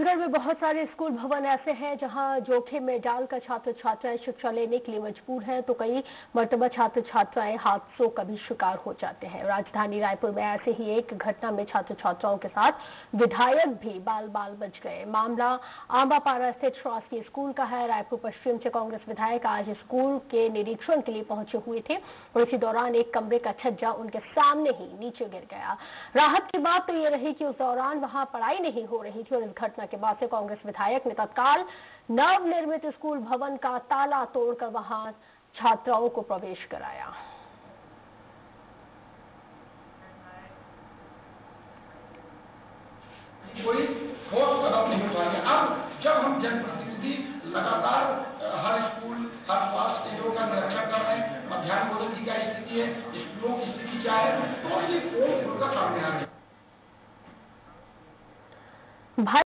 राजगढ़ में बहुत सारे स्कूल भवन ऐसे हैं जहां जोखिम में डालकर छात्र छात्राएं शिक्षा लेने के लिए मजबूर हैं, तो कई मर्तबा छात्र छात्राएं हादसों का भी शिकार हो जाते हैं। राजधानी रायपुर में ऐसे ही एक घटना में छात्र छात्राओं के साथ विधायक भी बाल बाल बच गए। मामला आंबापाड़ा स्थित शासकीय स्कूल का है। रायपुर पश्चिम से कांग्रेस विधायक आज स्कूल के निरीक्षण के लिए पहुंचे हुए थे और इसी दौरान एक कमरे का छज्जा उनके सामने ही नीचे गिर गया। राहत की बात तो ये रही कि उस दौरान वहां पढ़ाई नहीं हो रही थी और इस घटना के बाद से कांग्रेस विधायक ने तत्काल नवनिर्मित स्कूल भवन का ताला तोड़कर वहां छात्राओं को प्रवेश कराया। कोई ठोस कदम नहीं उठाए। अब जब हम जनप्रतिनिधि लगातार हर स्कूल, हर स्वास्थ्य केंद्रों का निरीक्षण कर रहे हैं, मध्याह्न भोजन की क्या स्थिति है, स्कूलों की स्थिति क्या है, तो ये पोल खुलकर सामने आ रही है।